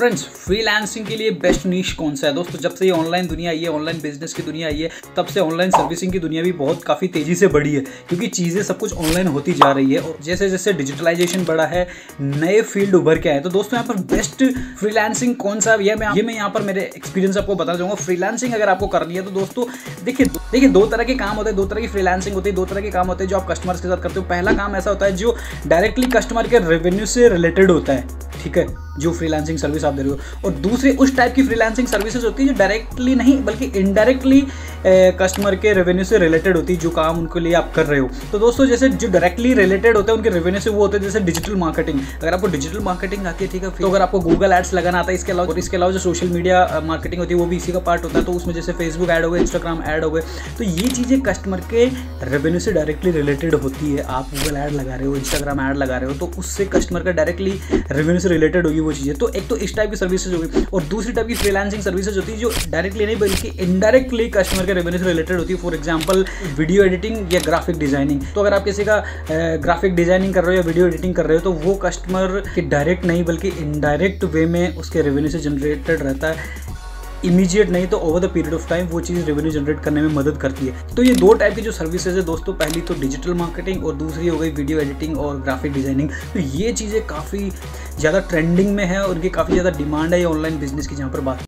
Friends, freelancing के लिए best नीश कौन सा है दोस्तों? जब से ये ऑनलाइन दुनिया आई है, ऑनलाइन बिजनेस की दुनिया आई है, तब से ऑनलाइन सर्विसिंग की दुनिया भी काफ़ी तेज़ी से बढ़ी है, क्योंकि चीज़ें सब कुछ ऑनलाइन होती जा रही है और जैसे जैसे डिजिटलाइजेशन बढ़ा है, नए फील्ड उभर के आए। तो दोस्तों यहाँ पर बेस्ट फ्रीलांसिंग कौन सा है, मैं यहाँ पर मेरे एक्सपीरियंस आपको बताना चाहूँगा। फ्रीलांसिंग अगर आपको करनी है तो दोस्तों देखिए दो तरह के काम होते हैं, दो तरह की फ्रीलांसिंग होती है, दो तरह के काम होते हैं जो आप कस्टमर्स के साथ करते हो। पहला काम ऐसा होता है जो डायरेक्टली कस्टमर के रेवेन्यू से रिलेटेड होता है, ठीक है, जो फ्रीलांसिंग सर्विस आप दे रहे हो। और दूसरी उस टाइप की फ्रीलांसिंग सर्विसेज होती है जो डायरेक्टली नहीं बल्कि इनडायरेक्टली कस्टमर के रेवेन्यू से रिलेटेड होती है, जो काम उनके लिए आप कर रहे हो। तो दोस्तों जैसे जो डायरेक्टली रिलेटेड होते हैं उनके रेवेन्यू से, वो होते हैं जैसे डिजिटल मार्केटिंग। अगर आपको डिजिटल मार्केटिंग आती है, ठीक है, तो अगर आपको गूगल एड्स लगाना आता है, इसके अलावा जो सोशल मीडिया मार्केटिंग होती है वो भी इसी का पार्ट होता है। तो उसमें जैसे फेसबुक ऐड हो गए, इंस्टाग्राम ऐड हो गए, तो ये चीज़ें कस्टमर के रेवेन्यू से डायरेक्टली रिलेटेड होती है। आप गूगल ऐड लगा रहे हो, इंस्टाग्राम ऐड लगा रहे हो, तो उससे कस्टमर का डायरेक्टली रेवेन्यू से रिलेटेड होगी वो चीज़ें। तो एक तो इस टाइप की सर्विसेज होगी, और दूसरी टाइप की फ्रीलांसिंग सर्विसेज होती है जो डायरेक्टली नहीं बल्कि इनडायरेक्टली कस्टमर के रेवेन्यू से रिलेटेड होती है। फॉर एग्जांपल वीडियो एडिटिंग या ग्राफिक डिजाइनिंग। तो अगर आप किसी का ग्राफिक डिजाइनिंग कर रहे हो या वीडियो एडिटिंग कर रहे हो, तो वो कस्टमर के डायरेक्ट नहीं बल्कि इनडायरेक्ट वे में उसके रेवेन्यू से जनरेटेड रहता है। इमीडिएट नहीं तो over the period of time वो चीज़ रेवेन्यू जनरेट करने में मदद करती है। तो ये दो टाइप की जो सर्विसेज है दोस्तों, पहली तो डिजिटल मार्केटिंग और दूसरी हो गई वीडियो एडिटिंग और ग्राफिक डिजाइनिंग। तो ये चीज़ें काफ़ी ज़्यादा ट्रेंडिंग में है और उनकी काफ़ी ज़्यादा डिमांड है ये ऑनलाइन बिजनेस की, जहाँ पर बात